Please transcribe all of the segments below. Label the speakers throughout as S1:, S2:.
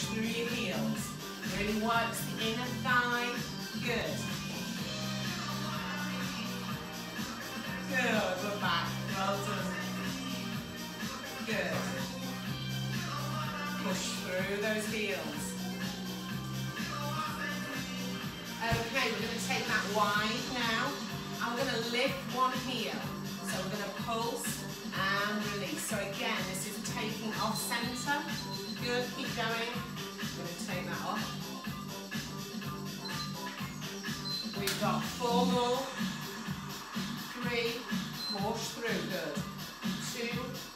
S1: through your heels. Really works the inner thigh. Good. Good, we're back. Well done. Good. Push through those heels. Okay, we're going to take that wide now. And we're going to lift one heel. So we're going to pulse and release. So again, this is taking off center. Good, keep going. I'm going to take that off. We've got 4 more. 3, push through, good. 2,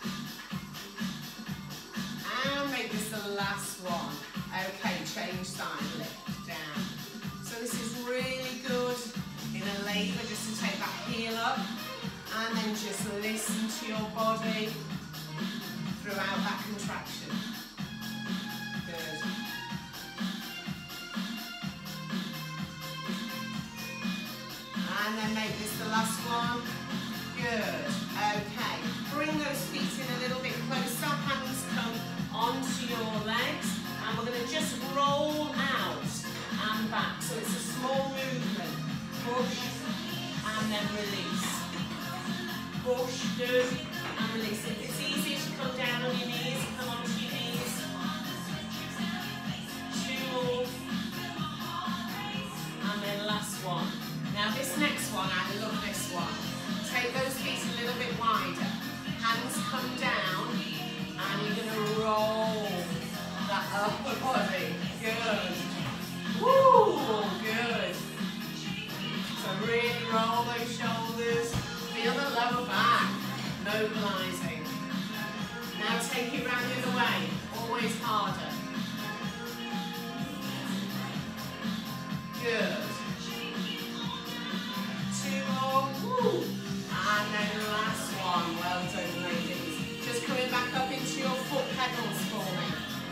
S1: and make this the last one. Okay, change side, lift, down. So this is really good in a labour, just to take that heel up, and then just listen to your body throughout that contraction. Good. And then make this the last one. Good. Okay. Bring those feet in a little bit closer. Hands come onto your legs. And we're going to just roll out and back. So it's a small movement. Push and then release. Push, good, and release. If it's easy to come down on your knees, come onto your knees. 2 more. And then last one. Now this next one, I love this one. Take those feet a little bit wider. Hands come down and you're going to roll that upper body. Good. Woo! Good. So really roll those shoulders. Feel the lower back. Mobilizing. Now take it round the other way. Always harder. Good. 2 more. Woo. And then the last one. Well done, ladies. Just coming back up into your foot pedals for me.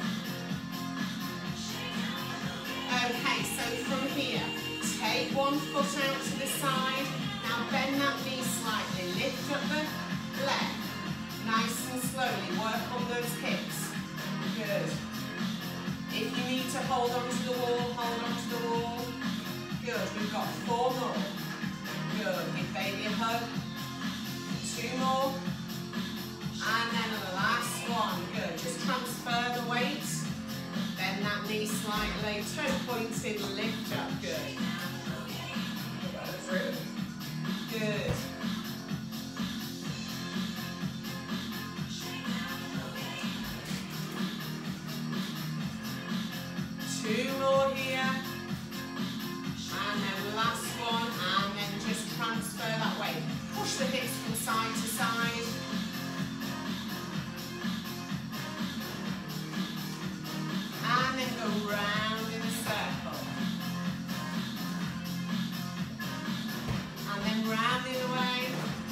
S1: Okay, so from here, take one foot out to the side. Now bend that knee slightly. Lift up the leg. Nice and slowly. Work on those hips. Good. If you need to hold on to the wall, hold on to the wall. Good. We've got 4 more. Good. Give baby a hug. 2 more. And then the last one. Good. Just transfer the weight. Bend that knee slightly. Toe pointed. Lift up. Good. Good. 2 more here. And then last one. And then just transfer that weight. Push the hips from side to side. And then go round in a circle. And then round the other way.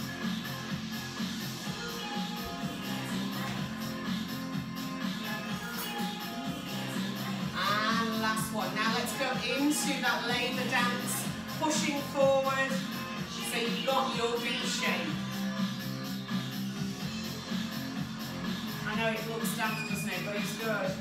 S1: And last one. Now let's go into that labour dance. Pushing forward. So you've got your V shape. I know it looks daft, doesn't it? But it's good.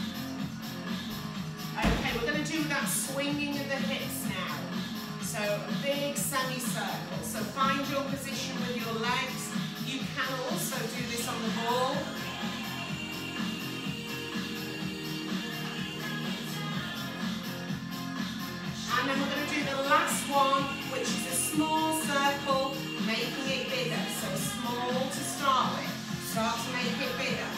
S1: Okay, we're going to do that swinging of the hips now. So a big semicircle. So find your position with your legs. You can also do this on the ball. And then we're going to do the last one, which is a small circle, making it bigger. So small to start with. Start to make it bigger.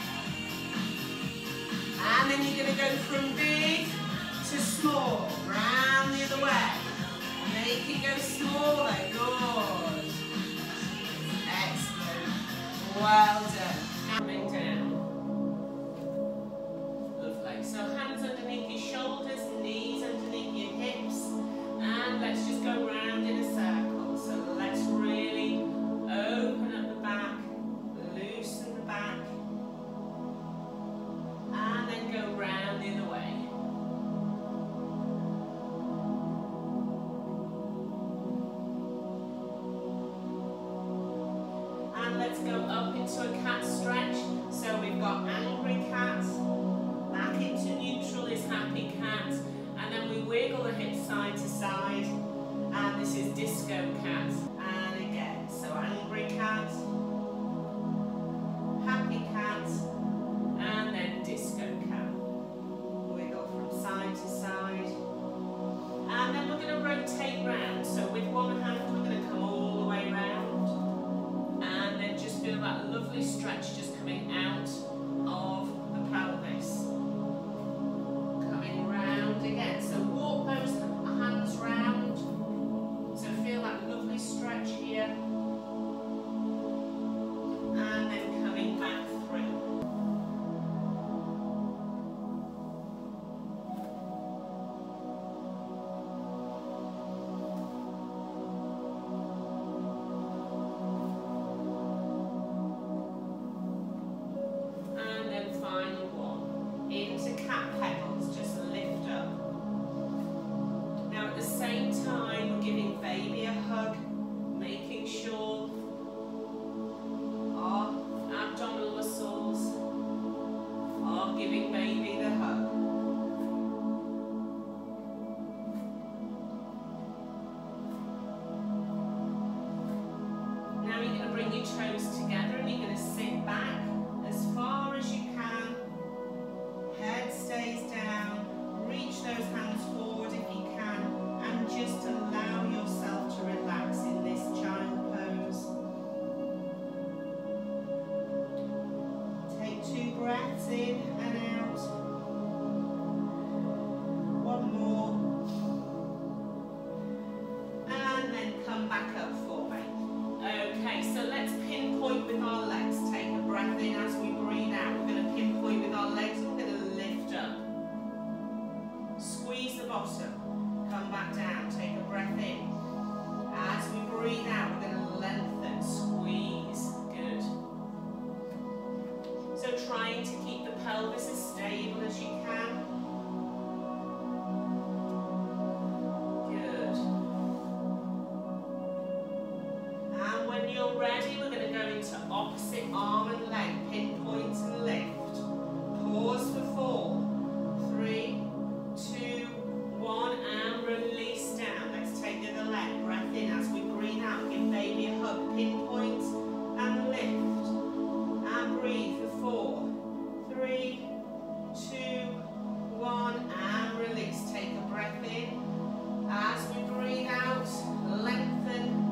S1: And then you're going to go from big to small, round the other way. Make it go smaller, good. Excellent. Well done. Now coming down. Lovely. So hands underneath your shoulders, knees underneath your hips. And let's just go round in a circle. So let's really open up the back, loosen the back. And then go round the other way. And let's go up into a cat stretch. So we've got angry cat, back into new disco cat. And again, so angry cat, happy cat, and then disco cat. Wiggle from side to side. And then we're going to rotate round. So with one hand, we're going to come all the way round. And then just feel that lovely stretch just coming out of the pelvis. Coming round again. So walk those hands round. So feel that lovely stretch here. And then coming back through. Into cat pedals, just lift up. Now at the same time, we're giving baby a hug, making sure our abdominal muscles are giving baby the hug. Now you're going to bring your toes together and you're going to sit back as far as you can. Head stays down, reach those hands forward if you can, and just allow yourself to relax in this child pose. Take 2 breaths in and out. One more. And then come back up for me. Okay, so let's pinpoint with our legs. Take a breath in as we breathe out. We're going to pinpoint with our legs. We're going to lift up. Squeeze the bottom. Come back down. Take a breath in. As we breathe out, we're going to lengthen. Squeeze. Good. So trying to keep the pelvis as stable as you can. Good. And when you're ready, we're going to go into opposite arm and leg. Pinpoint and lift. Pause for 4, 3, 2, 1, and release down. Let's take the other leg. Breath in as we breathe out. Give baby a hug. Pinpoint and lift. And breathe for 4, 3, 2, 1, and release. Take a breath in. As we breathe out, lengthen.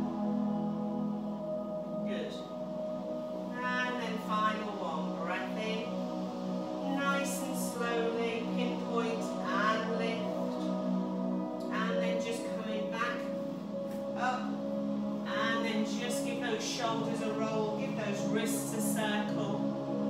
S1: Good. And then final one. Breath in. Nice and slowly, pinpoint and lift. And then just coming back up. And then just give those shoulders a roll, give those wrists a circle.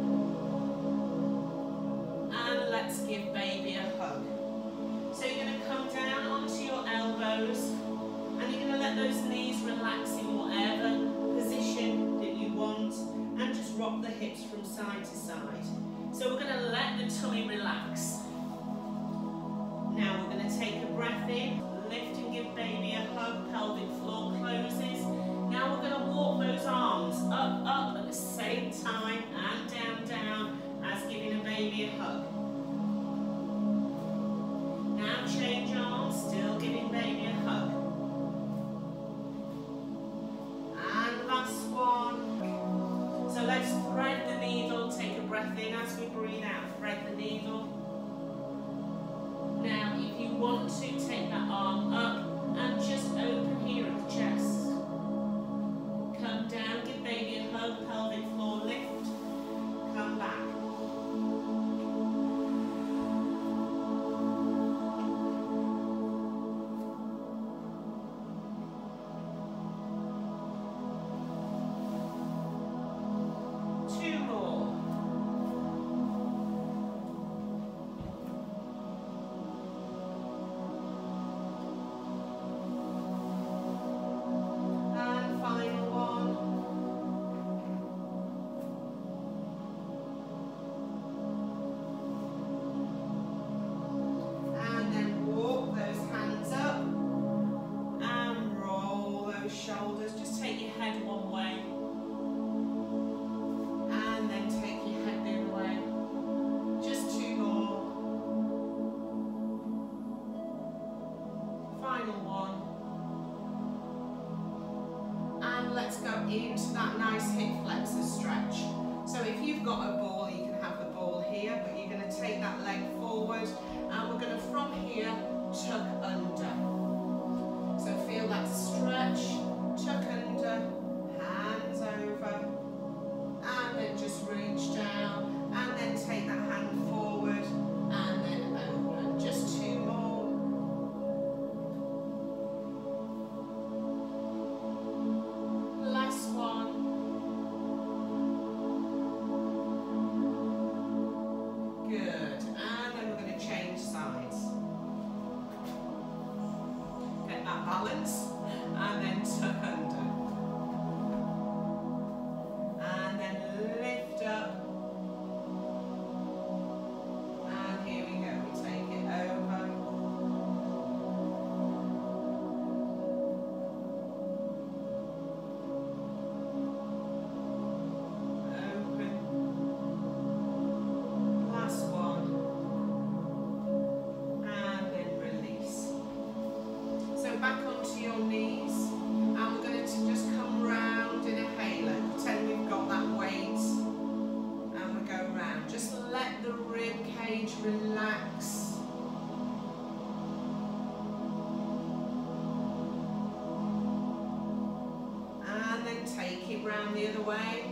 S1: And let's give baby a hug. So you're going to come down onto your elbows and you're going to let those knees relax in whatever position that you want and just rock the hips from side to side. So we're going to let the tummy relax. Now we're going to take a breath in, lift and give baby a hug, pelvic floor closes. Now we're going to walk those arms up, up at the same time and down, down as giving a baby a hug. Now change arms, still giving baby a hug. And last one. So let's thread the needle, take a breath in as we breathe out, thread the needle. Now if you want to, take that arm up and just open here at the chest. Come down, give baby a hug, pelvic floor lift, come back. into that nice hip flexor stretch. So if you've got a ball, you can have the ball here, but you're going to take that leg forward, and we're going to, from here, tuck under. So feel that stretch, tuck under, hands over, and then just reach down, and then take that hand forward, and then over. Just 2 more. Last one. Good. And then we're going to change sides. Get that balance, and then tuck under. And then lift up. And here we go. We take it over. Open. Last one. And then release. So back onto your knees, and we're going to just come round in a halo. Pretend we've got that weight, and we go round. Just let the rib cage relax. And then take it round the other way.